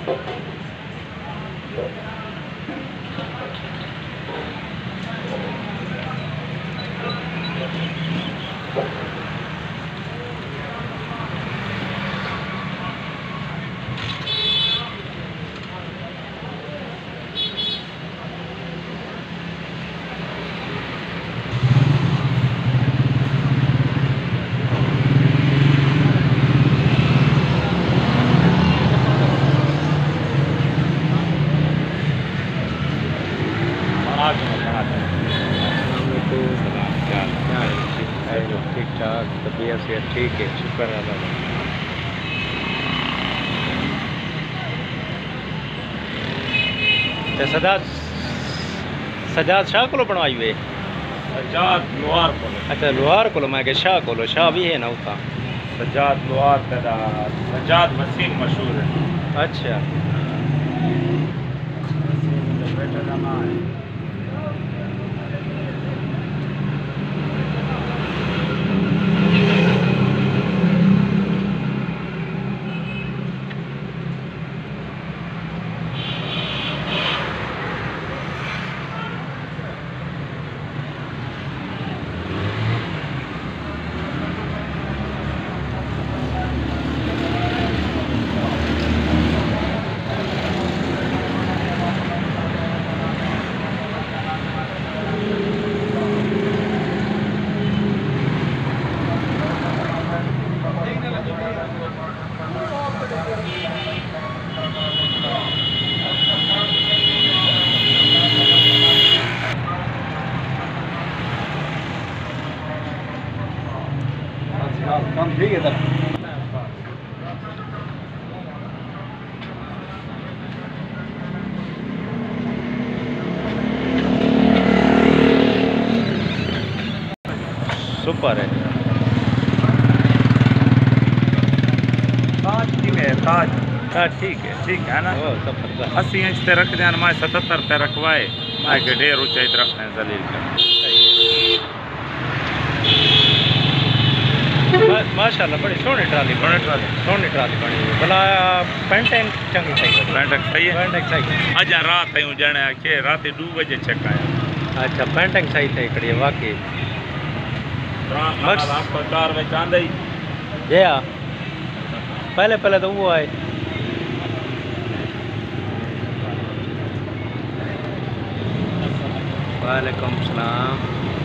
ठीक ठाक तबीयत से ठीक है, शुक्र है अल्लाह का। सजाद शाह को बनवाई हुए सजाद लोहार को। अच्छा लोहार को मैं शाह को शाह भी है ना उता सजाद लोहार का सजाद वसीम मशहूर है। अच्छा बेटा का नाम है। काम ठीक है सर। सुपर है। ताज की है ताज। हाँ ठीक है ना। सब 80 इंच ते रख दें, मैं 77 ते रखवाए, मैं के ढेर ऊंचाई रखते हैं जलील का। माशाल्लाह बड़ी सोहनी ट्राली बनी भला पेंट चंगी सही है। अज रात यूं जने के रात 2 बजे चेक आया। अच्छा पेंटिंग सही थी कड़ी वाकई आपको 4 में चांद ही ये पहले तो वो आए वालेकुम सलाम।